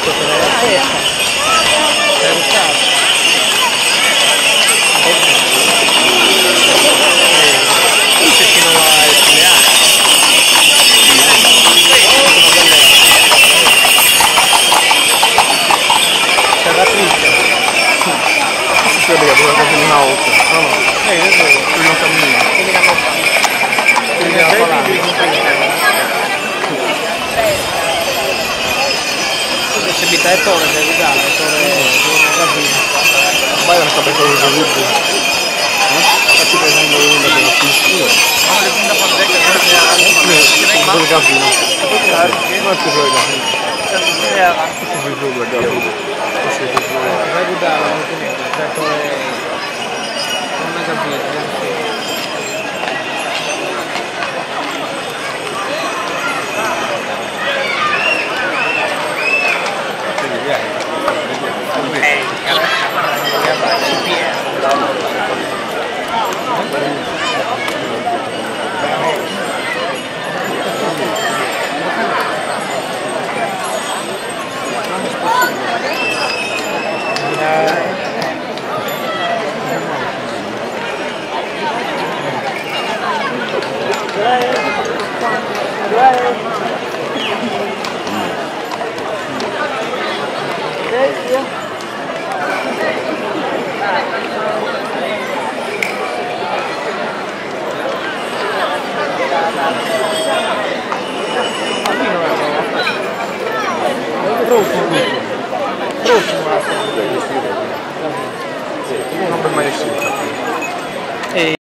Sarebbe che doveva fare una volta. No, no. Quelli non camminano. Quelli che hanno fatto. Quelli che hanno parlato. Se mi dai torre, devi dare, torre una cabina. Vai a una cabina di giudizio. Faccio prendendo una della piscina. Ma le punta pandecca che non è la cabina. Non è più la cabina. è vai a dare, non ti metto, certo è una cabina. Non per mai nessuno.